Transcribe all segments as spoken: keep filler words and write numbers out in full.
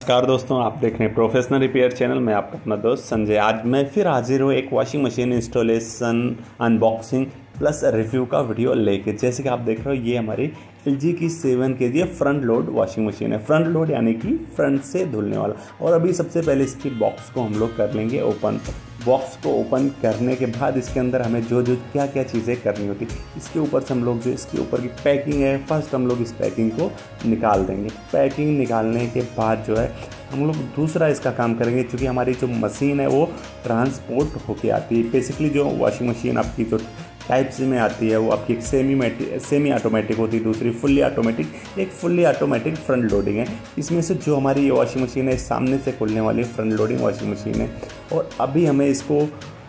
नमस्कार दोस्तों, आप देख रहे हैं प्रोफेशनल रिपेयर चैनल में आपका अपना दोस्त संजय। आज मैं फिर हाजिर हूँ एक washing machine installation, unboxing plus review का वीडियो लेके। जैसे कि आप देख रहे हो, ये हमारी एलजी की seven K G front load washing machine है। फ्रंट लोड यानी कि फ्रंट से धुलने वाला। और अभी सबसे पहले इसकी बॉक्स को हम लोग कर लेंगे ओपन। बॉक्स को ओपन करने के बाद इसके अंदर हमें जो जो क्या क्या चीज़ें करनी होती, इसके ऊपर से हम लोग जो इसके ऊपर की पैकिंग है, फर्स्ट हम लोग इस पैकिंग को निकाल देंगे। पैकिंग निकालने के बाद जो है हम लोग दूसरा इसका काम करेंगे, क्योंकि हमारी जो मशीन है वो ट्रांसपोर्ट होके आती है। बेसिकली जो वॉशिंग मशीन आपकी जो टाइप सी में आती है वो आपकी एक सेमी मैटिक सेमी ऑटोमेटिक होती है, दूसरी फुल्ली ऑटोमेटिक। एक फुल्ली ऑटोमेटिक फ्रंट लोडिंग है। इसमें से जो हमारी ये वॉशिंग मशीन है सामने से खुलने वाली फ्रंट लोडिंग वॉशिंग मशीन है। और अभी हमें इसको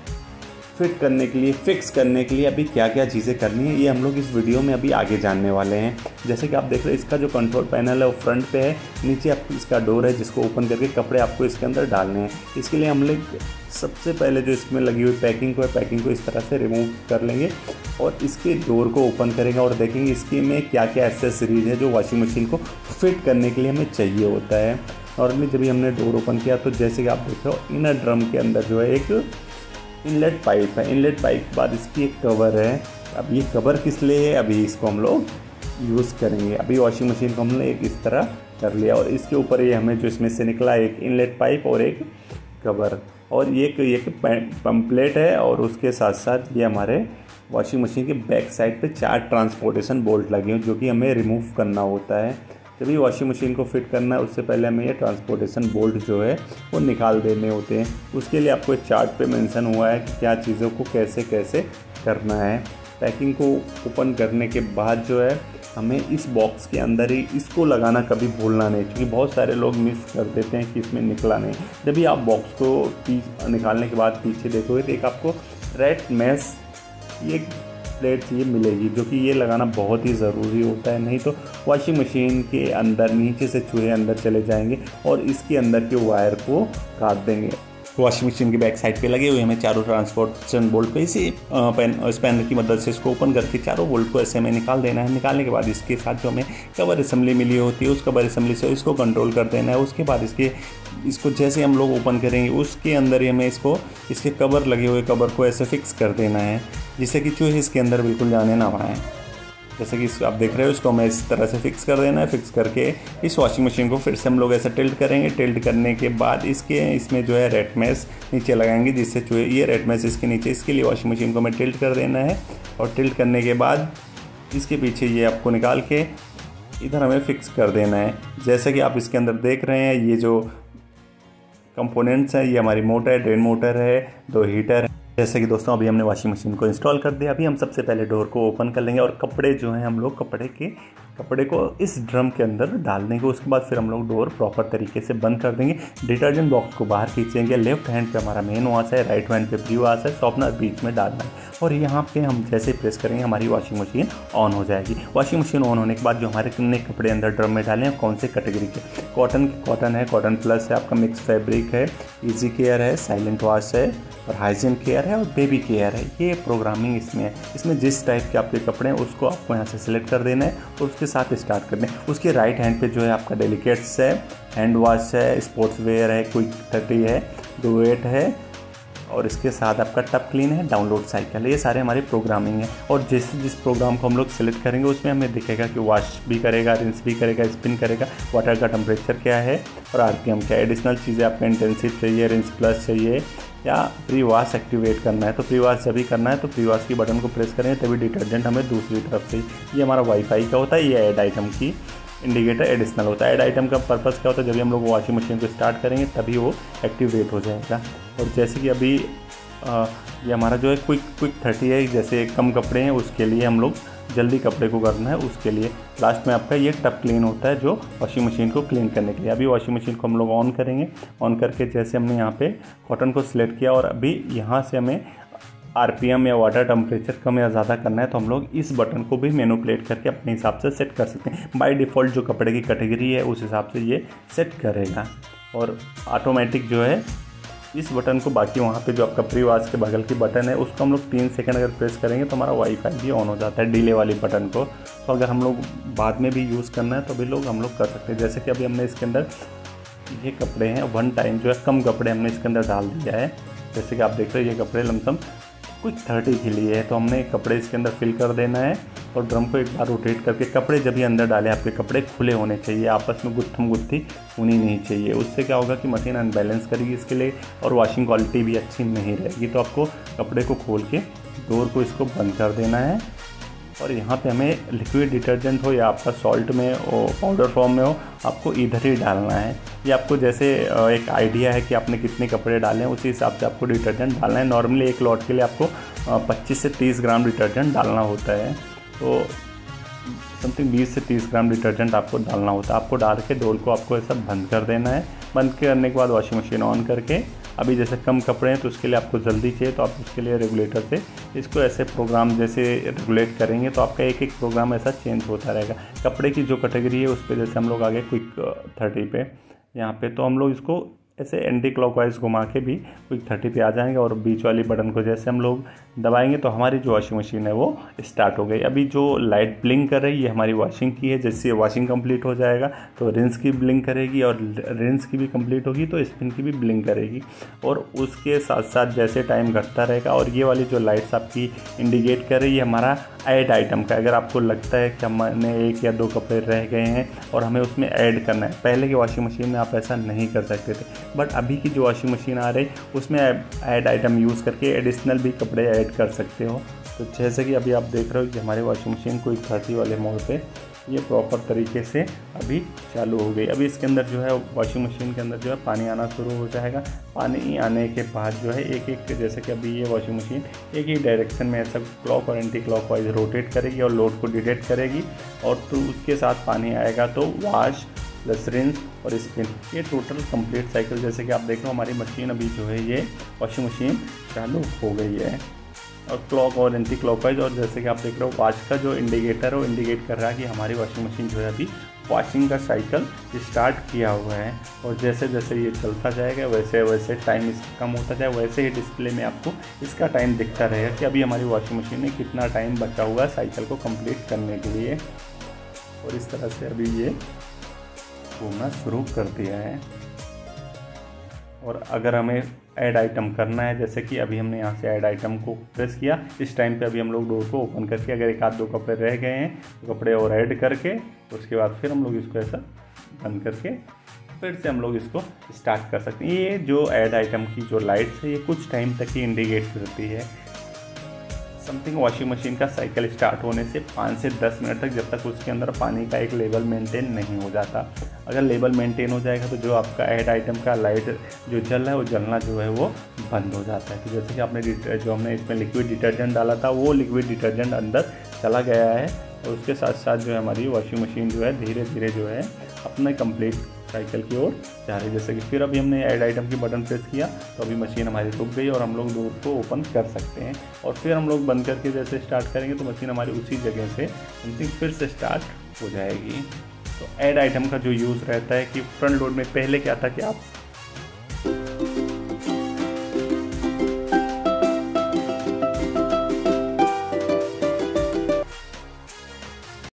फिट करने के लिए, फिक्स करने के लिए अभी क्या क्या चीज़ें करनी है, ये हम लोग इस वीडियो में अभी आगे जानने वाले हैं। जैसे कि आप देख रहे हैं, इसका जो कंट्रोल पैनल है वो फ्रंट पे है, नीचे आपकी इसका डोर है जिसको ओपन करके कपड़े आपको इसके अंदर डालने हैं। इसके लिए हम लोग सबसे पहले जो इसमें लगी हुई पैकिंग को है, पैकिंग को इस तरह से रिमूव कर लेंगे और इसके डोर को ओपन करेंगे और देखेंगे इसके में क्या क्या एक्सेसरीज है जो वॉशिंग मशीन को फिट करने के लिए हमें चाहिए होता है। नॉर्मली जब भी हमने डोर ओपन किया तो जैसे कि आप देख रहे हो, इनर ड्रम के अंदर जो है एक इनलेट पाइप है। इनलेट पाइप के बाद इसकी एक कवर है। अब ये कवर किस लिए है, अभी इसको हम लोग यूज़ करेंगे। अभी वॉशिंग मशीन को हमने एक इस तरह कर लिया और इसके ऊपर ये हमें जो इसमें से निकला एक इनलेट पाइप और एक कवर और ये एक पम्पलेट है। और उसके साथ साथ ये हमारे वॉशिंग मशीन के बैक साइड पे चार ट्रांसपोर्टेशन बोल्ट लगे हैं, जो कि हमें रिमूव करना होता है। जब भी वॉशिंग मशीन को फिट करना है उससे पहले हमें ये ट्रांसपोर्टेशन बोल्ट जो है वो निकाल देने होते हैं। उसके लिए आपको चार्ट पे मेंशन हुआ है कि क्या चीज़ों को कैसे कैसे करना है। पैकिंग को ओपन करने के बाद जो है हमें इस बॉक्स के अंदर ही इसको लगाना कभी भूलना नहीं, क्योंकि बहुत सारे लोग मिस कर देते हैं कि इसमें निकला नहीं। जब भी आप बॉक्स को निकालने के बाद पीछे देखोगे तो एक आपको रेड मैश ये प्लेट ये मिलेगी, जो कि ये लगाना बहुत ही ज़रूरी होता है। नहीं तो वॉशिंग मशीन के अंदर नीचे से चूहे अंदर चले जाएंगे और इसके अंदर के वायर को काट देंगे। वॉशिंग मशीन के बैक साइड पे लगे हुए हमें चारों ट्रांसपोर्टेशन बोल्ट को इसी पेन स्पैनर की मदद से इसको ओपन करके चारों बोल्ट को ऐसे हमें निकाल देना है। निकालने के बाद इसके साथ जो हमें कवर असेंबली मिली होती है उस कवर असेंबली से इसको कंट्रोल कर देना है। उसके बाद इसके इसको जैसे हम लोग ओपन करेंगे उसके अंदर ही हमें इसको इसके कवर लगे हुए कवर को ऐसे फिक्स कर देना है, जिससे कि चूहे इसके अंदर बिल्कुल जाने ना पाएँ। जैसे कि आप देख रहे हो, इसको हमें इस तरह से फिक्स कर देना है। फिक्स करके इस वॉशिंग मशीन को फिर से हम लोग ऐसे टिल्ट करेंगे। टिल्ट करने के बाद इसके इसमें जो है रेड मैश नीचे लगाएंगे, जिससे चूहे ये रेड मैश इसके नीचे, इसके लिए वॉशिंग मशीन को हमें टिल्ट कर देना है। और टिल्ट करने के बाद इसके पीछे ये आपको निकाल के इधर हमें फिक्स कर देना है। जैसे कि आप इसके अंदर देख रहे हैं, ये जो कंपोनेंट्स हैं, ये हमारी मोटर है, ड्रेन मोटर है, दो हीटर है। जैसे कि दोस्तों अभी हमने वॉशिंग मशीन को इंस्टॉल कर दिया। अभी हम सबसे पहले डोर को ओपन कर लेंगे और कपड़े जो हैं हम लोग कपड़े के कपड़े को इस ड्रम के अंदर डाल देंगे। उसके बाद फिर हम लोग डोर प्रॉपर तरीके से बंद कर देंगे। डिटर्जेंट बॉक्स को बाहर खींचेंगे। लेफ्ट हैंड पे हमारा मेन वॉश है, राइट हैंड पे प्री वॉश है, सॉफ्टनर बीच में डालना है। और यहाँ पे हम जैसे प्रेस करेंगे हमारी वॉशिंग मशीन ऑन हो जाएगी। वॉशिंग मशीन ऑन होने के बाद जो हमारे कितने कपड़े अंदर ड्रम में डालें, कौन से कैटेगरी के, कॉटन कॉटन है, कॉटन प्लस है, आपका मिक्स फैब्रिक है, इजी केयर है, साइलेंट वॉश है और हाइजीन केयर है और बेबी केयर है। ये प्रोग्रामिंग इसमें है। इसमें जिस टाइप के आपके कपड़े हैं उसको आपको यहाँ से सिलेक्ट कर देना है और उसके साथ स्टार्ट कर दें। उसके राइट हैंड पे जो है आपका डेलिकेट्स है, हैंड वॉश है, स्पोर्ट्स वेयर है, क्विक थर्टी है, डुएट है और इसके साथ आपका टप क्लीन है, डाउनलोड साइकिल है। ये सारे हमारे प्रोग्रामिंग है। और जिस जिस प्रोग्राम को हम लोग सिलेक्ट करेंगे उसमें हमें दिखेगा कि वॉश भी करेगा, रिंस भी करेगा, स्पिन करेगा, वाटर का टेम्परेचर क्या है और आरपीएम क्या है। एडिशनल चीज़ें आपको इंटेंसिव चाहिए, रिंस प्लस चाहिए या प्री वॉश एक्टिवेट करना है तो प्री वॉश जब भी करना है तो प्री वॉश की बटन को प्रेस करें, तभी डिटर्जेंट हमें दूसरी तरफ से। ये हमारा वाईफाई का होता है। ये ऐड आइटम की इंडिकेटर एडिशनल होता है। ऐड आइटम का पर्पस क्या होता है, जब भी हम लोग वॉशिंग मशीन को स्टार्ट करेंगे तभी वो एक्टिवेट हो जाएगा। और जैसे कि अभी आ, ये हमारा जो है क्विक क्विक थर्टी है, जैसे कम कपड़े हैं उसके लिए हम लोग जल्दी कपड़े को करना है, उसके लिए लास्ट में आपका ये टप क्लीन होता है जो वॉशिंग मशीन को क्लीन करने के लिए। अभी वॉशिंग मशीन को हम लोग ऑन करेंगे। ऑन करके जैसे हमने यहाँ पे कॉटन को सिलेक्ट किया और अभी यहाँ से हमें आरपीएम या वाटर टेम्परेचर कम या ज़्यादा करना है तो हम लोग इस बटन को भी मैनिपुलेट करके अपने हिसाब से सेट कर सकते हैं। बाय डिफ़ॉल्ट जो कपड़े की कैटेगरी है उस हिसाब से ये सेट करेगा। और ऑटोमेटिक जो है इस बटन को, बाकी वहाँ पे जो आपका प्री वॉश के बगल की बटन है उसको हम लोग तीन सेकंड अगर प्रेस करेंगे तो हमारा वाईफाई भी ऑन हो जाता है, डिले वाली बटन को। तो अगर हम लोग बाद में भी यूज़ करना है तो भी लोग हम लोग कर सकते हैं। जैसे कि अभी हमने इसके अंदर ये कपड़े हैं, वन टाइम जो है कम कपड़े हमने इसके अंदर डाल दिया है। जैसे कि आप देख रहे हो ये कपड़े लमसम कुछ थर्टी के लिए है, तो हमने कपड़े इसके अंदर फिल कर देना है और ड्रम को एक बार रोटेट करके कपड़े जब भी अंदर डालें आपके कपड़े खुले होने चाहिए, आपस में गुत्थम गुत्थी होनी नहीं चाहिए। उससे क्या होगा कि मशीन अनबैलेंस करेगी इसके लिए और वॉशिंग क्वालिटी भी अच्छी नहीं रहेगी। तो आपको कपड़े को खोल के डोर को इसको बंद कर देना है और यहाँ पे हमें लिक्विड डिटर्जेंट हो या आपका सॉल्ट में हो, पाउडर फॉर्म में हो, आपको इधर ही डालना है। ये आपको जैसे एक आइडिया है कि आपने कितने कपड़े डाले हैं, उसी हिसाब से आपको डिटर्जेंट डालना है। नॉर्मली एक लॉट के लिए आपको पच्चीस से तीस ग्राम डिटर्जेंट डालना होता है, तो समथिंग बीस से तीस ग्राम डिटर्जेंट आपको डालना होता है। आपको डाल के डोर को आपको ऐसा बंद कर देना है। बंद करने के बाद वॉशिंग मशीन ऑन करके, अभी जैसे कम कपड़े हैं तो उसके लिए आपको जल्दी चाहिए तो आप उसके लिए रेगुलेटर से इसको ऐसे प्रोग्राम जैसे रेगुलेट करेंगे तो आपका एक एक प्रोग्राम ऐसा चेंज होता रहेगा। कपड़े की जो कैटेगरी है उस पर जैसे हम लोग आगे क्विक थर्टी पे यहाँ पे, तो हम लोग इसको ऐसे एंटी क्लॉकवाइज घुमा के भी क्विक थर्टी पे आ जाएंगे और बीच वाली बटन को जैसे हम लोग दबाएंगे तो हमारी जो वॉशिंग मशीन है वो स्टार्ट हो गई। अभी जो लाइट ब्लिंक कर रही है हमारी वॉशिंग की है। जैसे वॉशिंग कंप्लीट हो जाएगा तो रिंस की ब्लिंक करेगी और रिंस की भी कंप्लीट होगी तो स्पिन की भी ब्लिंक करेगी। और उसके साथ साथ जैसे टाइम घटता रहेगा और ये वाली जो लाइट्स आपकी इंडिकेट कर रही है हमारा ऐड आइटम का। अगर आपको लगता है कि हमने एक या दो कपड़े रह गए हैं और हमें उसमें ऐड करना है, पहले की वॉशिंग मशीन में आप ऐसा नहीं कर सकते थे, बट अभी की जो वॉशिंग मशीन आ रही उसमें ऐड आइटम यूज़ करके एडिशनल भी कपड़े ऐड कर सकते हो। तो जैसे कि अभी आप देख रहे हो कि हमारी वॉशिंग मशीन कोई थर्टी वाले मोड पे ये प्रॉपर तरीके से अभी चालू हो गई। अभी इसके अंदर जो है वॉशिंग मशीन के अंदर जो है पानी आना शुरू हो जाएगा। पानी आने के बाद जो है एक एक जैसे कि अभी ये वॉशिंग मशीन एक ही डायरेक्शन में ऐसा क्लॉक और एंटी क्लॉक वाइज रोटेट करेगी और लोड को डिटेक्ट करेगी और तो उसके साथ पानी आएगा तो वॉश प्लस रिंस और स्पिन, ये टोटल कंप्लीट साइकिल। जैसे कि आप देख रहे हो हमारी मशीन अभी जो है ये वॉशिंग मशीन चालू हो गई है और क्लॉक और एंटी क्लॉकवाइज। और जैसे कि आप देख रहे हो वॉच का जो इंडिकेटर है वो इंडिकेट कर रहा है कि हमारी वॉशिंग मशीन जो है अभी वॉशिंग का साइकिल स्टार्ट किया हुआ है। और जैसे जैसे ये चलता जाएगा वैसे वैसे टाइम इसका कम होता जाए, वैसे ही डिस्प्ले में आपको इसका टाइम दिखता रहेगा कि अभी हमारी वॉशिंग मशीन में कितना टाइम बचा हुआ है साइकिल को कंप्लीट करने के लिए। और इस तरह से अभी ये घूमना शुरू कर दिया है। और अगर हमें ऐड आइटम करना है, जैसे कि अभी हमने यहाँ से ऐड आइटम को प्रेस किया, इस टाइम पे अभी हम लोग डोर को ओपन करके अगर एक आध दो कपड़े रह गए हैं तो कपड़े और ऐड करके उसके बाद फिर हम लोग इसको ऐसा बंद करके फिर से हम लोग इसको स्टार्ट कर सकते हैं। ये जो ऐड आइटम की जो लाइट्स है ये कुछ टाइम तक ही इंडिकेट करती है। समथिंग वॉशिंग मशीन का साइकिल स्टार्ट होने से पाँच से दस मिनट तक, जब तक उसके अंदर पानी का एक लेवल मेंटेन नहीं हो जाता। अगर लेवल मेंटेन हो जाएगा तो जो आपका ऐड आइटम का लाइट जो जल रहा है वो जलना जो है वो बंद हो जाता है। तो जैसे कि आपने जो हमने इसमें लिक्विड डिटर्जेंट डाला था वो लिक्विड डिटर्जेंट अंदर चला गया है और उसके साथ साथ जो है हमारी वॉशिंग मशीन जो है धीरे धीरे जो है अपने कंप्लीट साइकिल की ओर जा रही है। जैसे कि फिर अभी हमने ऐड आइटम की बटन प्रेस किया तो अभी मशीन हमारी रुक गई और हम लोग डोर को ओपन कर सकते हैं। और फिर हम लोग बंद करके जैसे स्टार्ट करेंगे तो मशीन हमारी उसी जगह से समथिंग फिर से स्टार्ट हो जाएगी। तो ऐड आइटम का जो यूज़ रहता है कि फ्रंट लोड में पहले क्या था कि आप